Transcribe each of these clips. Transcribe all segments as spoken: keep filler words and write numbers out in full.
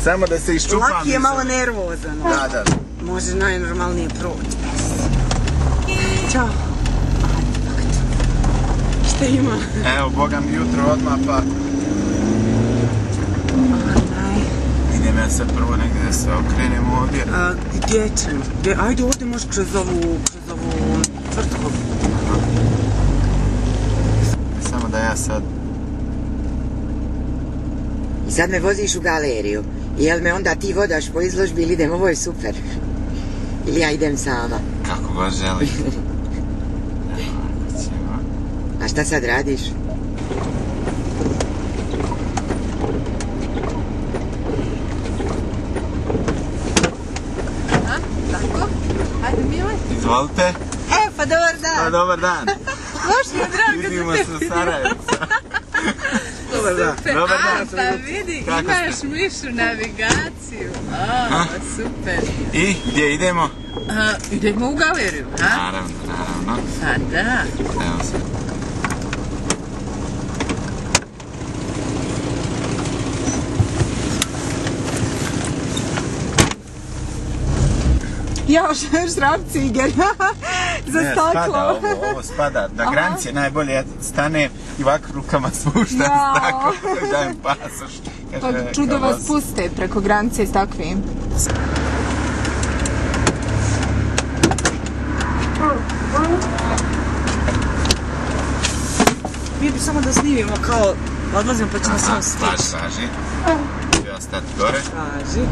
Samo da se iščupam. Laki je malo nervozan. Da, da. Može najnormalnije proći. Ćao. Šta ima? Evo, boga mi jutro odmah, pa... Idem ja sad prvo negdje da se okrenem ovdje. Gdje ćemo? Ajde ovdje možeš kroz ovu tvrtku. Samo da ja sad... I sad me voziš u galeriju. I jel me onda ti vodaš po izložbi ili idem, ovo je super. Ili ja idem sama. Kako god želiš. A šta sad radiš? A, tako? Ajde, Mile. Izvolite. E, pa dobar dan. Pa dobar dan. Baš mi je drago da te... Vidimo se u Sarajevca. Dobar dan. Super, Dobar a, dan. pa vidi, Kako imaš ste? mišu navigaciju. O, super. I, gdje idemo? A, idemo u galeriju, ha? Naravno, naravno. Pa da. Evo se. Ja, šrapciger za Ne, staklo. spada ovo, ovo spada. Na granici je najbolje stane i ovako rukama spuštam staklo i dajem pasoš. Pa čudo vas puste preko granice s takvim. Mi bi samo da snimimo kao odlazimo pa ćemo samo stići. Važi, važi. Ja stati gore. Važi.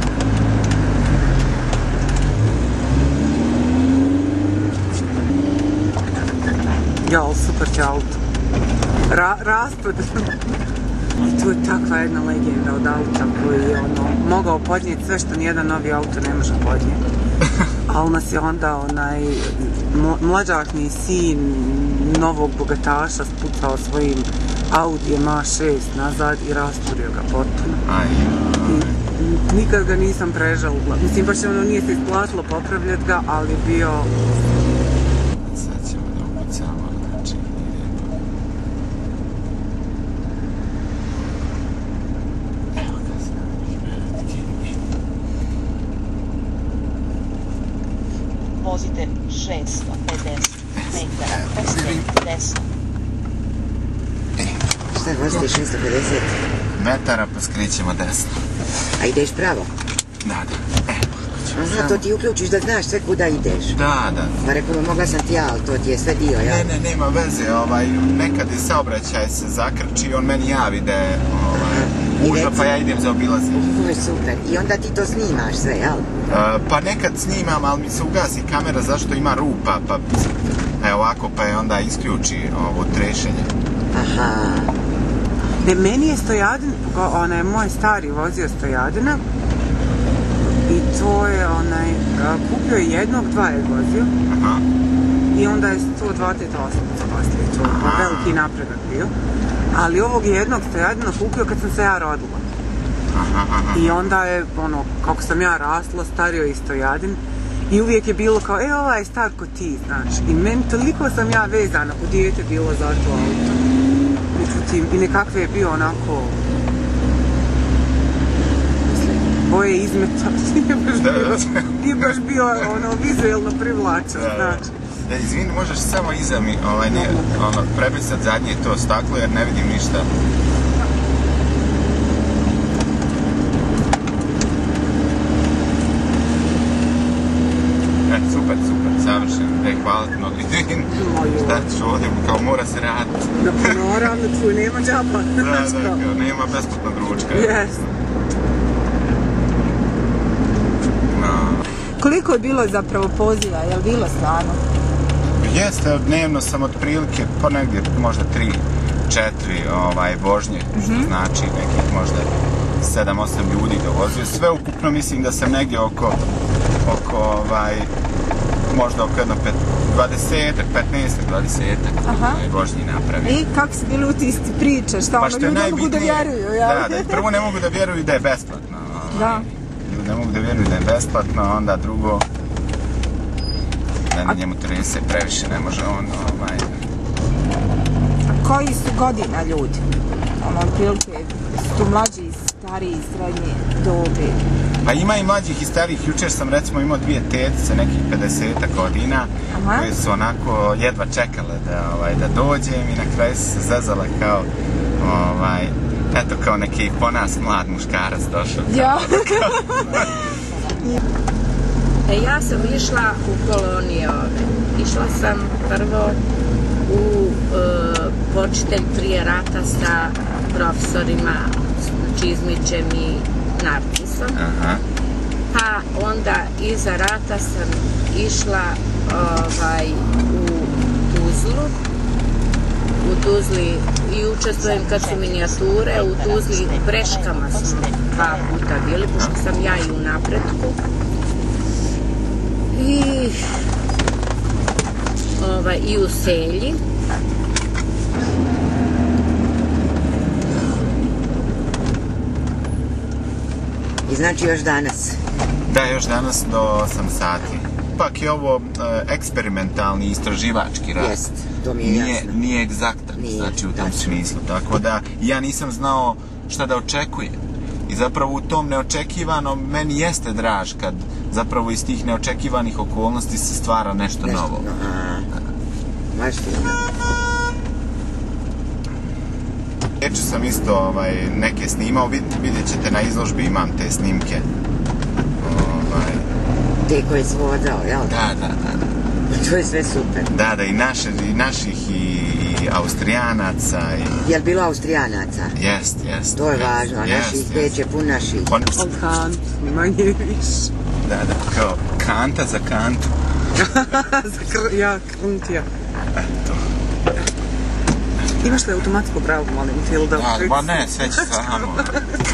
Jel, super će auto. Ra, raspad. I tu je takva jedna legenda od auta koji je ono, mogao podnijeti sve što nijedan novi auto ne može podnijeti. Ali nas je onda onaj mlađahni sin novog bogataša spucao svojim Audijem A šest nazad i rasturio ga potpuno. I nikad ga nisam prežalila. Mislim, baš ono nije se isplatilo popravljati ga, ali bio... Sad ćemo da upucamo, znači idemo. Evo ga znači, veliki. Vozite šesto pedeset metara, poslije desno. Šta vozite šesto pedeset? Metara pa skrećemo desno. A ideš pravo? Da, da. Evo. Aha, to ti uključiš da znaš sve kuda ideš. Da, da. Pa rekao, mogla sam ti ja, ali to ti je sve dio, ja? Ne, ne, nema veze, ovaj, nekad je saobraćaj se zakrči, on meni javi da je, ovaj, uža, pa ja idem za obilazim. Ovo je super. I onda ti to snimaš sve, jel? Uh, pa nekad snimam, ali mi se ugasi kamera zašto ima rupa, pa evo ovako, pa je onda isključi ovo trešenje. Aha. Ne, meni je Stojadin, onaj moj stari vozio Stojadina i to je onaj, kupio je jednog, dva je vozio. Aha. I onda je sto dvadeset osam poslije, to je veliki napredak bio. Ali ovog jednog Stojadina kupio kad sam se ja rodila. Aha, aha. I onda je, ono, kako sam ja rasla, stario i Stojadin. I uvijek je bilo kao, e, ovaj je star ko ti, znaš. I meni toliko sam ja vezana u dijete bilo za to auto. Međutim, i nekakve je bio onako... boje izmeta, nije baš bio, nije baš bio ono, vizuelno privlačan, znači. Da, izvini, možeš samo iza mi, ovaj, ne, ono, prebrisat zadnje to staklo jer ne vidim ništa. E, super, super, savršen, e, hvala ti mnogo, izvini, šta ću ovdje, kao mora se raditi. Da, pa naravno, tvoj nema džaba. Da, da, kao, nema besplatnog ručka. Jes. Koliko je bilo zapravo poziva, je li bilo stvarno? Jeste, dnevno sam otprilike ponegdje možda tri, četiri ovaj, vožnje, što mm-hmm. znači nekih možda sedam, osam ljudi dovozio. Sve ukupno mislim da sam negdje oko, oko ovaj, možda oko jedno dvadesetak, petnaestak, dvadesetak ovaj, vožnji napravio. I kako su bili utisci priče, šta pa ono, ljudi ne mogu da vjeruju, ja? Da, da, prvo ne mogu da vjeruju da je besplatno. Ovaj. Da. Ne mogu da vjeruju da je besplatno, onda drugo da na njemu trese previše, ne može on ovaj... A koji su godina ljudi? Ono, otprilike, su tu mlađi i stariji, srednje dobi? Pa ima i mlađih i starijih. Jučer sam recimo imao dvije tetice, nekih pedesetak godina, Aha. koje su onako jedva čekale da, ovaj, da dođem i na kraju su se zezale kao, ovaj, eto kao neki po nas mlad muškarac došao. Ja. E, ja sam išla u kolonije ove. Išla sam prvo u e, počitelj prije rata sa profesorima Čizmićem i Narcisom. Aha. Pa onda iza rata sam išla ovaj, u Tuzlu. U Tuzli i učestvujem kad su minijature. U Tuzli Breškama smo dva puta bili, pošto sam ja i u napretku. I, ovaj, i u Selji. I znači još danas? Da, još danas do osam sati. Ipak je ovo e, eksperimentalni istraživački rad. Jest, to mi je nije, jasno. Nije egzaktan, Nije, znači u tom tačno. smislu. Tako da ja nisam znao šta da očekujem. I zapravo u tom neočekivanom meni jeste draž kad zapravo iz tih neočekivanih okolnosti se stvara nešto, Nešto novo. no, a, baš ti. Večer sam isto ovaj, neke snimao, Vid, vidjet ćete na izložbi, imam te snimke. Ovaj, Te koje si vodao, jel? da, da, da. da. To je sve super. Da, da, i, naše, i naših i, i Austrijanaca. I... Jel bilo Austrijanaca? Jest, jest. To je jest, važno, a jest, naših jest. već je pun naših. On... Od kant, manje više. Da, da, kao kanta za kantu. Za kr... Ja, kruntija. Eto. Imaš li automatsko pravo, molim, Tilda? Da, ba ne, sve će samo.